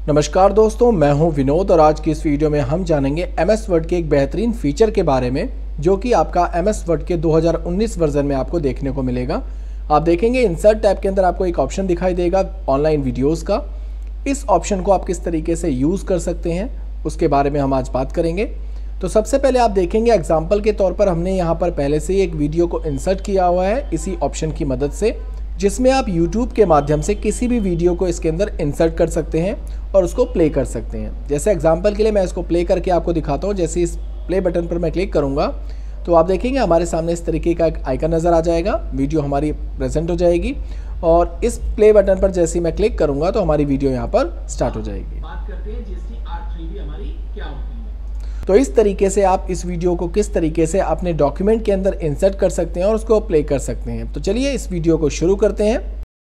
नमस्कार दोस्तों, मैं हूं विनोद और आज की इस वीडियो में हम जानेंगे MS वर्ड के एक बेहतरीन फीचर के बारे में जो कि आपका MS वर्ड के 2019 वर्जन में आपको देखने को मिलेगा। आप देखेंगे इंसर्ट टैब के अंदर आपको एक ऑप्शन दिखाई देगा ऑनलाइन वीडियोस का। इस ऑप्शन को आप किस तरीके से यूज़ कर सकते हैं उसके बारे में हम आज बात करेंगे। तो सबसे पहले आप देखेंगे एग्जाम्पल के तौर पर हमने यहाँ पर पहले से ही एक वीडियो को इंसर्ट किया हुआ है इसी ऑप्शन की मदद से, जिसमें आप YouTube के माध्यम से किसी भी वीडियो को इसके अंदर इंसर्ट कर सकते हैं और उसको प्ले कर सकते हैं। जैसे एग्जांपल के लिए मैं इसको प्ले करके आपको दिखाता हूँ। जैसे इस प्ले बटन पर मैं क्लिक करूँगा तो आप देखेंगे हमारे सामने इस तरीके का एक आइकन नज़र आ जाएगा, वीडियो हमारी प्रेजेंट हो जाएगी और इस प्ले बटन पर जैसे ही मैं क्लिक करूँगा तो हमारी वीडियो यहाँ पर स्टार्ट हो जाएगी। बात करते हैं GST R3B हमारी क्या होती है। तो इस तरीके से आप इस वीडियो को किस तरीके से अपने डॉक्यूमेंट के अंदर इंसर्ट कर सकते हैं और उसको प्ले कर सकते हैं। तो चलिए इस वीडियो को शुरू करते हैं।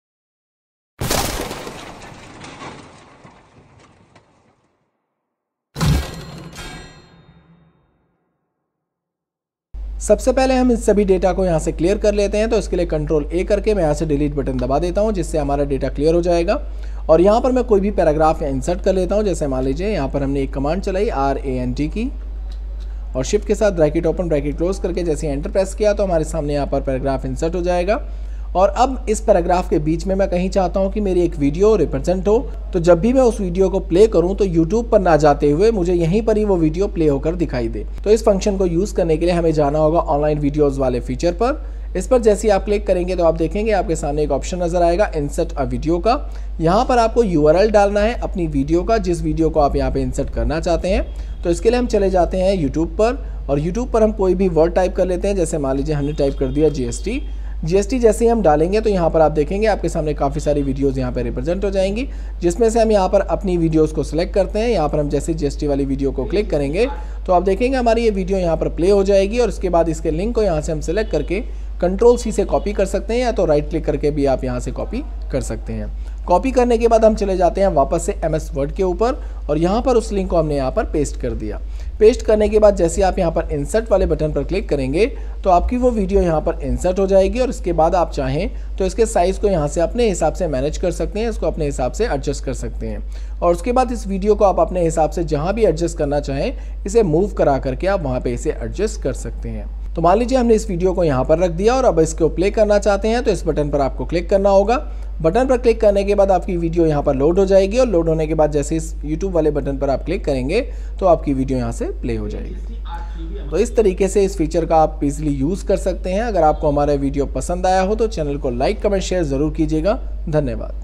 सबसे पहले हम इस सभी डेटा को यहाँ से क्लियर कर लेते हैं। तो इसके लिए कंट्रोल A करके मैं यहाँ से डिलीट बटन दबा देता हूँ, जिससे हमारा डेटा क्लियर हो जाएगा। और यहाँ पर मैं कोई भी पैराग्राफ इंसर्ट कर लेता हूँ। जैसे मान लीजिए यहाँ पर हमने एक कमांड चलाई RANT की और शिफ्ट के साथ ब्रैकेट ओपन ब्रैकेट क्लोज करके जैसे एंटर प्रेस किया तो हमारे सामने यहाँ पर पैराग्राफ इंसर्ट हो जाएगा। और अब इस पैराग्राफ के बीच में मैं कहीं चाहता हूँ कि मेरी एक वीडियो रिप्रेजेंट हो, तो जब भी मैं उस वीडियो को प्ले करूँ तो YouTube पर ना जाते हुए मुझे यहीं पर ही वो वीडियो प्ले होकर दिखाई दे। तो इस फंक्शन को यूज़ करने के लिए हमें जाना होगा ऑनलाइन वीडियोज़ वाले फीचर पर। इस पर जैसे ही आप क्लिक करेंगे तो आप देखेंगे आपके सामने एक ऑप्शन नज़र आएगा इंसर्ट अ वीडियो का। यहाँ पर आपको URL डालना है अपनी वीडियो का, जिस वीडियो को आप यहाँ पे इंसर्ट करना चाहते हैं। तो इसके लिए हम चले जाते हैं YouTube पर और YouTube पर हम कोई भी वर्ड टाइप कर लेते हैं। जैसे मान लीजिए हमने टाइप कर दिया GST जैसे ही हम डालेंगे तो यहाँ पर आप देखेंगे आपके सामने काफ़ी सारी वीडियोज़ यहाँ पर रिप्रेजेंट हो जाएंगी, जिसमें से हम यहाँ पर अपनी वीडियोज़ को सिलेक्ट करते हैं। यहाँ पर हम जैसे GST वाली वीडियो को क्लिक करेंगे तो आप देखेंगे हमारी ये वीडियो यहाँ पर प्ले हो जाएगी और उसके बाद इसके लिंक को यहाँ से हम सिलेक्ट करके कंट्रोल C से कॉपी कर सकते हैं या तो राइट क्लिक करके भी आप यहाँ से कॉपी कर सकते हैं। कॉपी करने के बाद हम चले जाते हैं वापस से MS वर्ड के ऊपर और यहाँ पर उस लिंक को हमने यहाँ पर पेस्ट कर दिया। पेस्ट करने के बाद जैसे आप यहाँ पर इंसर्ट वाले बटन पर क्लिक करेंगे तो आपकी वो वीडियो यहाँ पर इंसर्ट हो जाएगी और इसके बाद आप चाहें तो इसके साइज़ को यहाँ से अपने हिसाब से मैनेज कर सकते हैं, इसको अपने हिसाब से एडजस्ट कर सकते हैं। और उसके बाद इस वीडियो को आप अपने हिसाब से जहाँ भी एडजस्ट करना चाहें इसे मूव करा करके आप वहाँ पर इसे एडजस्ट कर सकते हैं। तो मान लीजिए हमने इस वीडियो को यहाँ पर रख दिया और अब इसको प्ले करना चाहते हैं तो इस बटन पर आपको क्लिक करना होगा। बटन पर क्लिक करने के बाद आपकी वीडियो यहाँ पर लोड हो जाएगी और लोड होने के बाद जैसे इस YouTube वाले बटन पर आप क्लिक करेंगे तो आपकी वीडियो यहाँ से प्ले हो जाएगी। तो इस तरीके से इस फीचर का आप इजीली यूज़ कर सकते हैं। अगर आपको हमारा वीडियो पसंद आया हो तो चैनल को लाइक कमेंट शेयर ज़रूर कीजिएगा। धन्यवाद।